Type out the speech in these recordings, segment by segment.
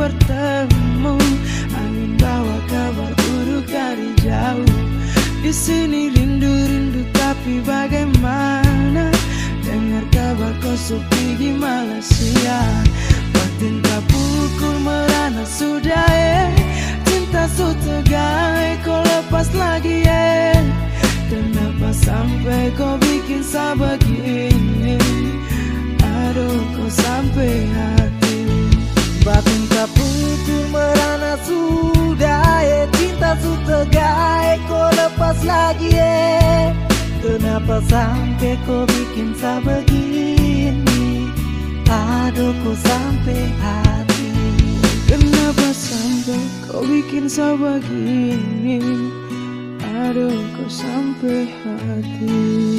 bertemu. Angin bawa kabar buruk dari jauh. Di sini rindu-rindu tapi bagaimana? Dengar kabar kau sepi di Malaysia. Batin tak pukul merana sudah cinta su tegai kau lepas lagi Kenapa sampai kau bikin saya begini? Aduh kau sampai hati. Batin tak pukul merana sudah cinta su tegai kau lepas lagi Kenapa sampai kau bikin saya begini? Aduh kau sampai hati. Kenapa sampai kau bikin saya begini? Aduh kau sampai hati.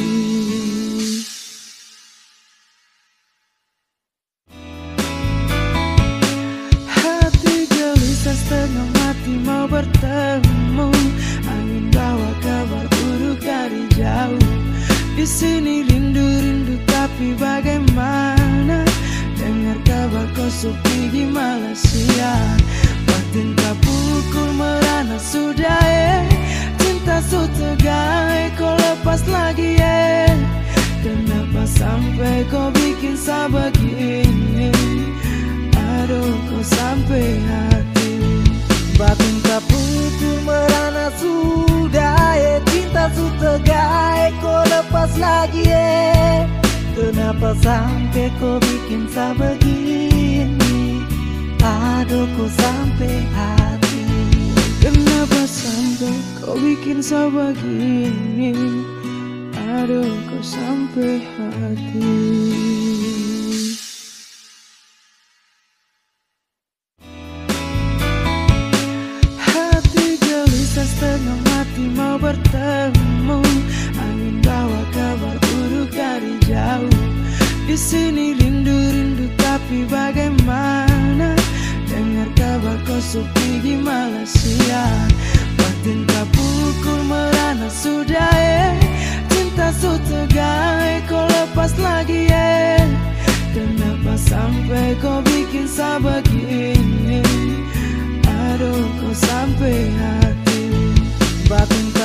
Hati gelisah setengah mati mau bertemu. Angin bawa kabar buruk dari jauh. Di sini rindu-rindu tapi bagaimana? Dengar kabar kau sepi di Malaysia. Batin tak pukul merana sudah cinta su tegai kau lepas lagi Kenapa sampai kau bikin saya begini? Aduh kau sampai hati. Batin tak pukul merana sudah cinta su tegai kau lepas lagi Kenapa sampai kau bikin saya begini? Aduh kau sampai hati. Kenapa sampai kau bikin saya begini? Aduh kau sampai hati. Hati gelisah setengah mati mau bertemu. Angin bawa kabar buruk dari jauh. Di sini rindu-rindu tapi bagaimana? Dengar kabar kau sepi di Malaysia. Batin tak pukul merana sudah cinta su tegai kau lepas lagi Kenapa sampai kau bikin saya begini? Aduh kau sampai hati. Batin